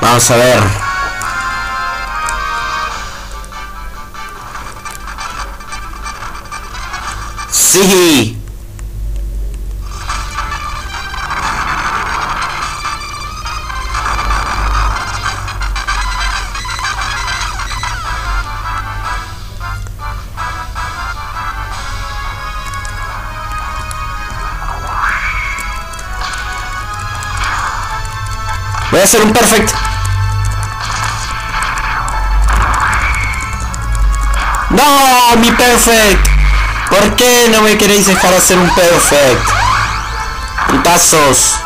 Vamos a ver. Sí. Voy a hacer un perfect. No, mi perfect. ¿Por qué no me queréis dejar hacer un perfect? Putazos.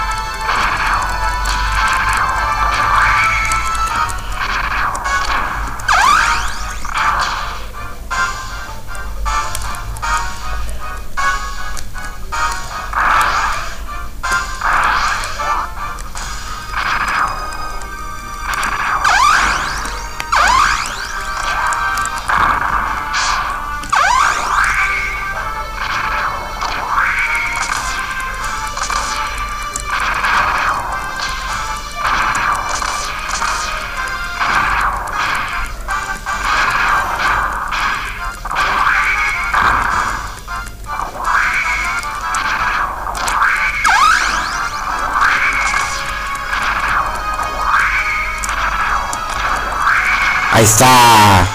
Ahí está.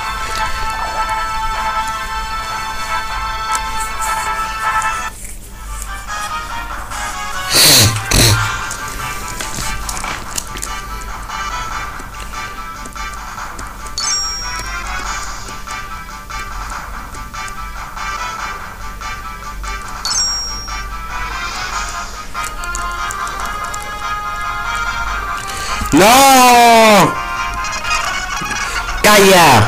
¡No! ¡Calla!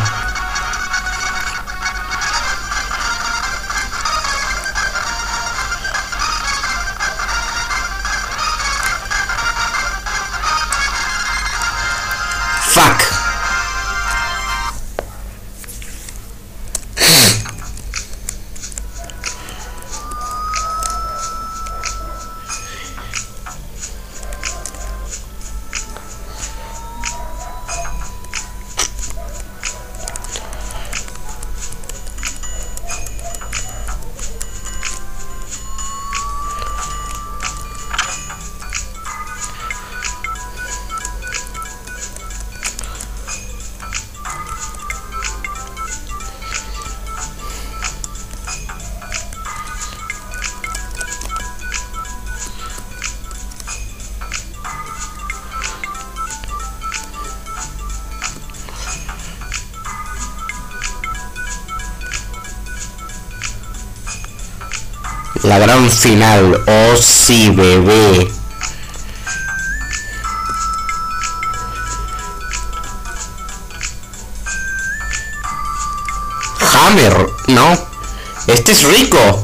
Fuck. La gran final. Oh sí, bebé. Hammer, no. Este es rico.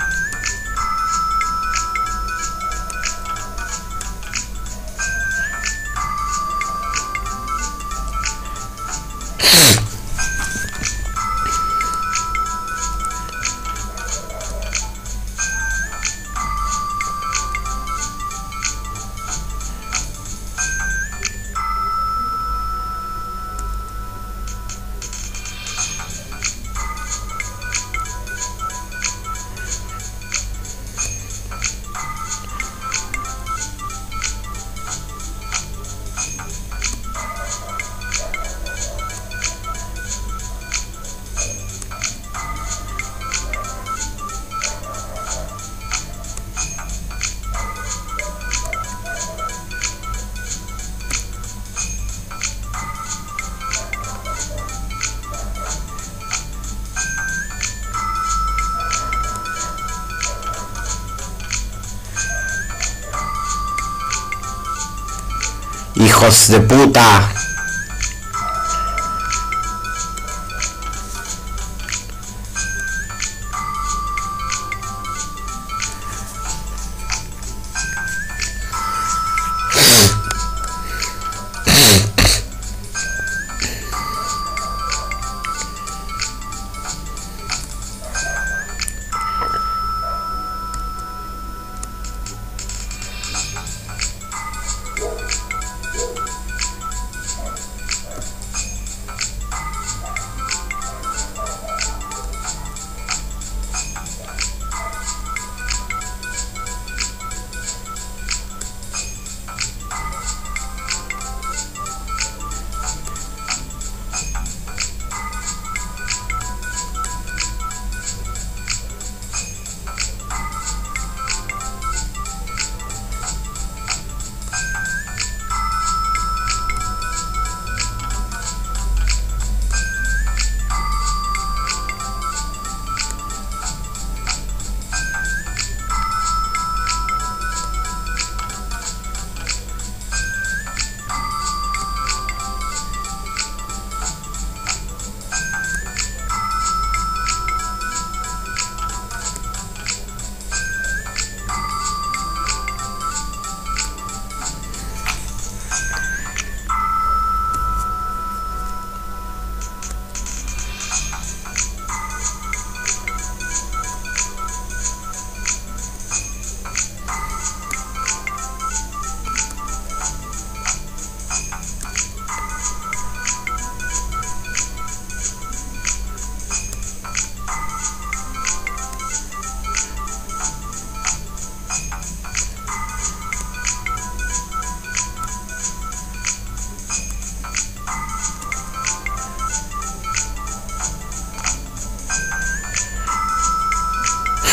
Hijos de puta.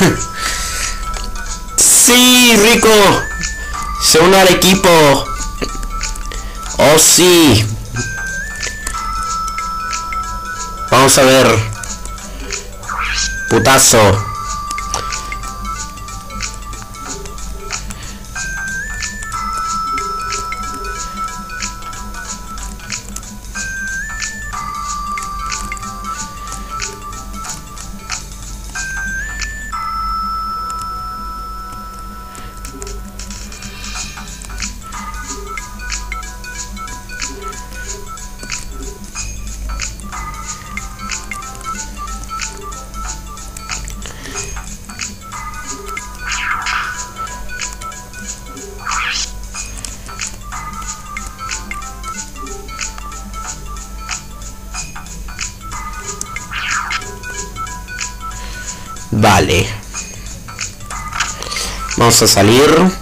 Sí, Rico. Se une al equipo. Oh, sí. Vamos a ver. Putazo. Vale. Vamos a salir.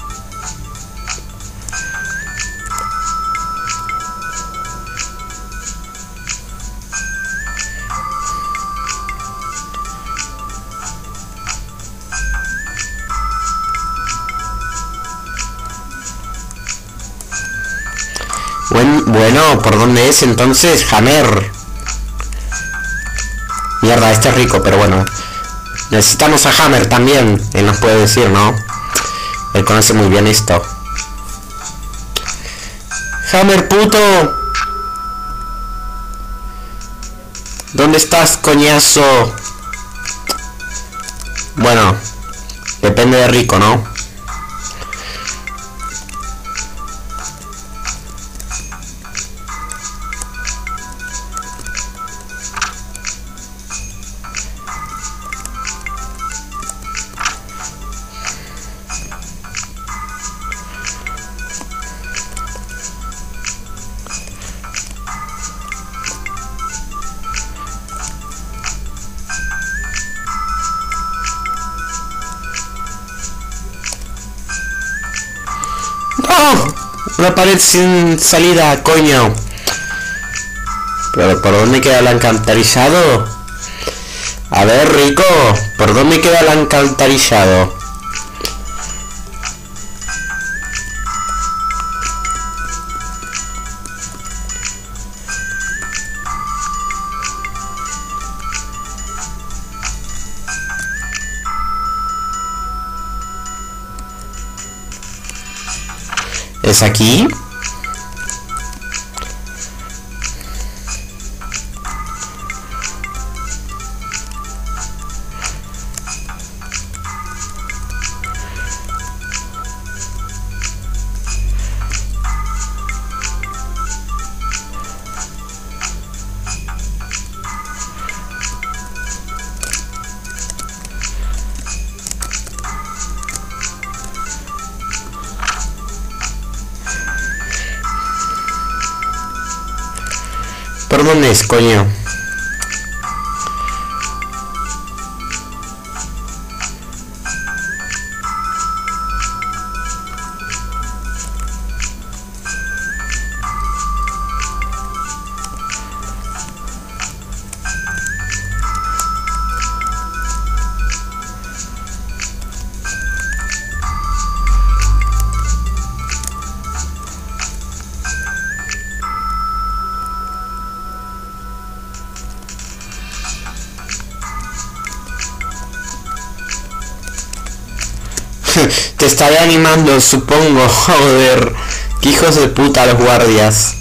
Bueno, ¿por dónde es entonces? Hammer. Mierda, este es Rico, pero bueno. Necesitamos a Hammer también. Él nos puede decir, ¿no? Él conoce muy bien esto. Hammer, puto. ¿Dónde estás, coñazo? Bueno, depende de Rico, ¿no? ¡Oh! Una pared sin salida, coño. ¿Pero por dónde queda el alcantarillado? A ver, Rico, ¿por dónde queda el alcantarillado? ¿Es aquí? ¿Por dónde es, coño? Te estaré animando, supongo. Joder, qué hijos de puta los guardias.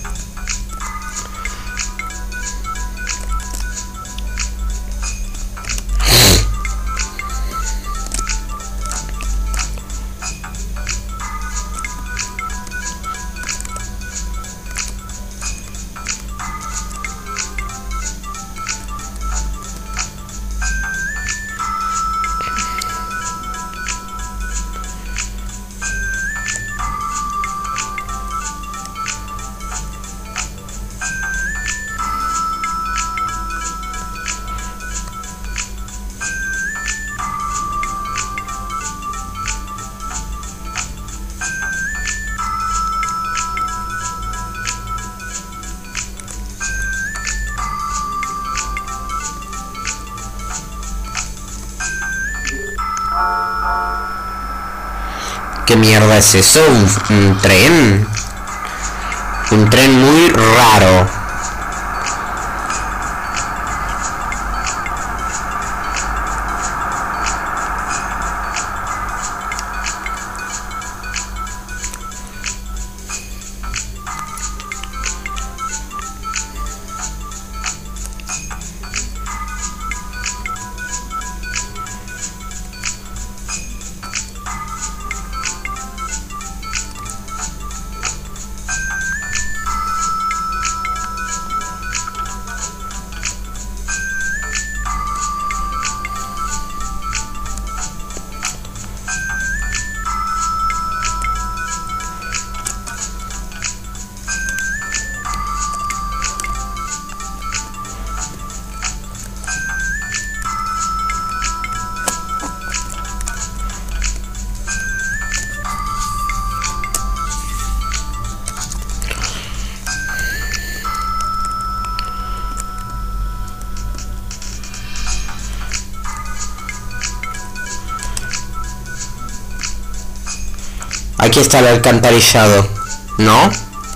¿Qué mierda es eso? ¿Un tren? Un tren muy raro. Aquí está el alcantarillado, ¿no?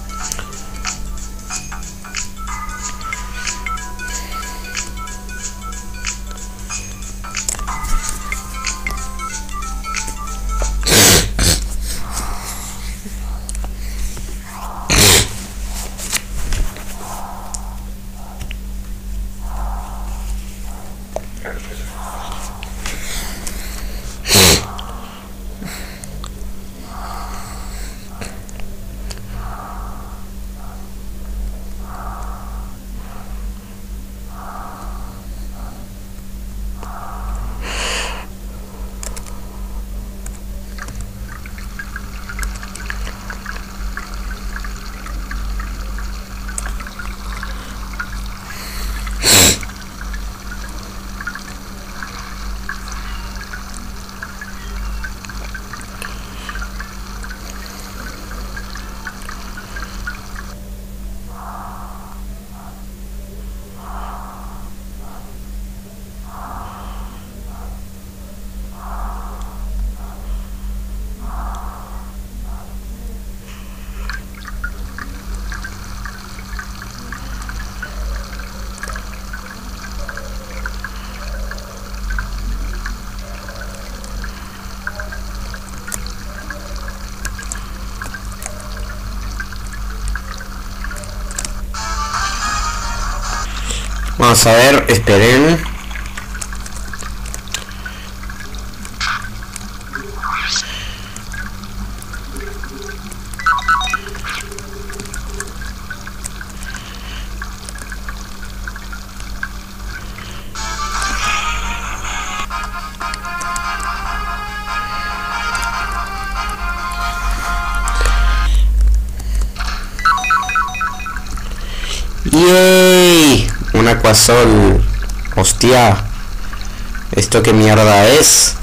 Vamos a ver, esperen. ¡Yay! Un Aquasol. Hostia. ¿Esto qué mierda es?